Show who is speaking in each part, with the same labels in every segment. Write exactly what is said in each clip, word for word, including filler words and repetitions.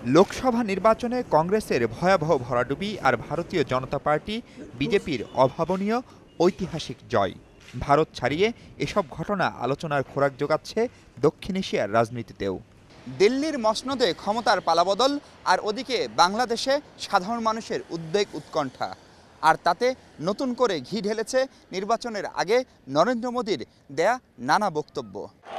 Speaker 1: লোকসভা নির্বাচনে কংগ্রেসের ভয়াবহ ভরাডুবি আর ভারতীয় জনতা পার্টি বিজেপির অভাবনীয় ঐতিহাসিক জয়। ভারত ছাড়িয়ে এসব ঘটনা আলোচনার খোরাক জোগাচ্ছে দক্ষিণ এশিয়ার রাজনীতিতেও। দিল্লির মসনদে ক্ষমতার পালাবদল, আর ওদিকে বাংলাদেশে সাধারণ মানুষের উদ্বেগ উৎকণ্ঠা। আর তাতে নতুন করে ঘি ঢেলেছে নির্বাচনের আগে নরেন্দ্র মোদীর দেয়া নানা বক্তব্য।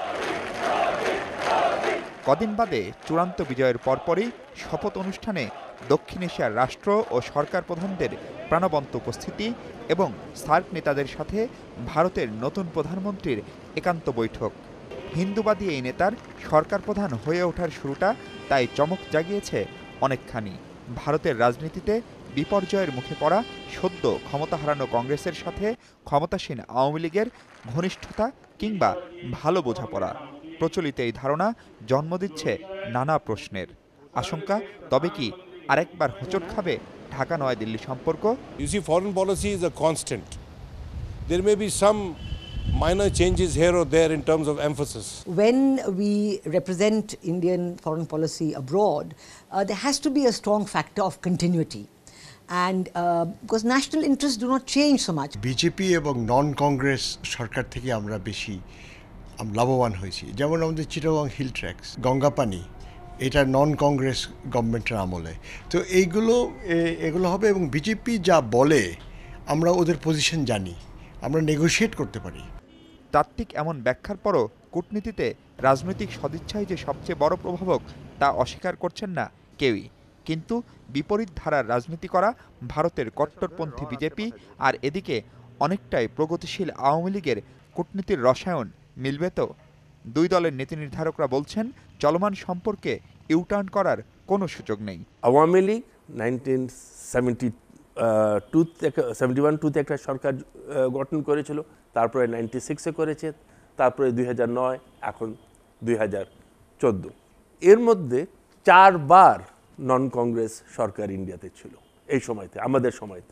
Speaker 1: কদিন বাদে চূড়ান্ত বিজয়ের পরপরই শপথ অনুষ্ঠানে দক্ষিণ এশিয়ার রাষ্ট্র ও সরকার প্রধানদের প্রাণবন্ত উপস্থিতি এবং সার্ক নেতাদের সাথে ভারতের নতুন প্রধানমন্ত্রীর একান্ত বৈঠক। হিন্দুবাদী এই নেতার সরকার প্রধান হয়ে ওঠার শুরুটা তাই চমক জাগিয়েছে অনেকখানি। ভারতের রাজনীতিতে বিপর্যয়ের মুখে পড়া সদ্য ক্ষমতা হারানো কংগ্রেসের সাথে ক্ষমতাসীন আওয়ামী লীগের ঘনিষ্ঠতা কিংবা ভালো বোঝাপড়া, প্রচলিত এই ধারণা জন্ম দিচ্ছে নানা প্রশ্নের। আশঙ্কা, তবে কি আরেকবার হোঁচট খাবে ঢাকা নয়াদিল্লি সম্পর্ক?
Speaker 2: You see, foreign policy is a constant. There may be some minor changes here or there in terms of emphasis.
Speaker 3: When we represent Indian foreign policy abroad, uh, there has to be a strong factor of continuity. And uh, because national interests do not change so much.
Speaker 4: BJP এবং non Congress সরকার থেকে আমরা বেশি লাভবান হয়েছি। যেমন আমাদের Chittagong hill tracts, গঙ্গাপানি, এটা নন কংগ্রেস গভর্নমেন্টের আমলে। তো এইগুলো এগুলো হবে, এবং বিজেপি যা বলে আমরা ওদের পজিশন জানি, আমরা নেগোশিয়েট করতে পারি।
Speaker 1: তাত্ত্বিক এমন ব্যাখ্যার পরও কূটনীতিতে রাজনৈতিক সদিচ্ছাই যে সবচেয়ে বড় প্রভাবক তা অস্বীকার করছেন না কেউই। কিন্তু বিপরীত ধারার রাজনীতি করা ভারতের কট্টরপন্থী বিজেপি আর এদিকে অনেকটাই প্রগতিশীল আওয়ামী লীগের কূটনীতির রসায়ন মিলবে তো? দুই দলের নীতি নির্ধারকরা বলছেন চলমান সম্পর্কে ইউটার্ন করার কোনো সুযোগ নেই।
Speaker 5: Awami League nineteen seventy two seventy one টুতে একটা সরকার গঠন করেছিল, তারপরে নাইনটি সিক্সে করেছে, তারপরে দুই হাজার নয়, এখন দুই হাজার চোদ্দো। এর মধ্যে চারবার নন কংগ্রেস সরকার ইন্ডিয়াতে ছিল। এই সময়তে, আমাদের সময়তে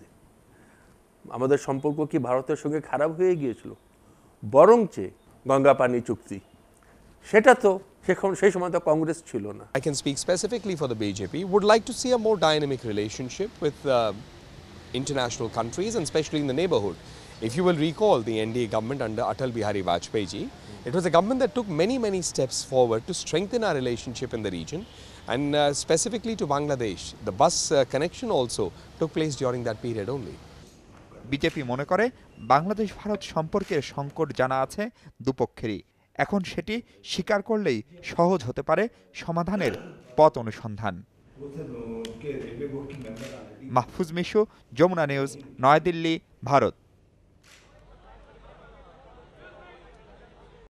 Speaker 5: আমাদের সম্পর্ক কি ভারতের সঙ্গে খারাপ হয়ে গিয়েছিল? বরঞ্চ গঙ্গাপানি চুক্তি, সেটা তো সেই সময় তো কংগ্রেস ছিল না।
Speaker 6: I can speak specifically for the B J P, would like to see a more dynamic relationship with uh, international countries and especially in the neighborhood. If you will recall the N D A government under Atal Bihari Vajpayee ji, it was a government that took many many steps forward to strengthen our relationship in the region, and uh, specifically to Bangladesh. The bus uh, connection also took place during that period only.
Speaker 1: BJP মনে করে বাংলাদেশ ভারত সম্পর্কের সংকট জানা আছে দুপক্ষেরই। এখন সেটি স্বীকার করলেই সহজ হতে পারে সমাধানের পথ অনুসন্ধান। মাহফুজ মিশু, যমুনা নিউজ, নয়াদিল্লি, ভারত।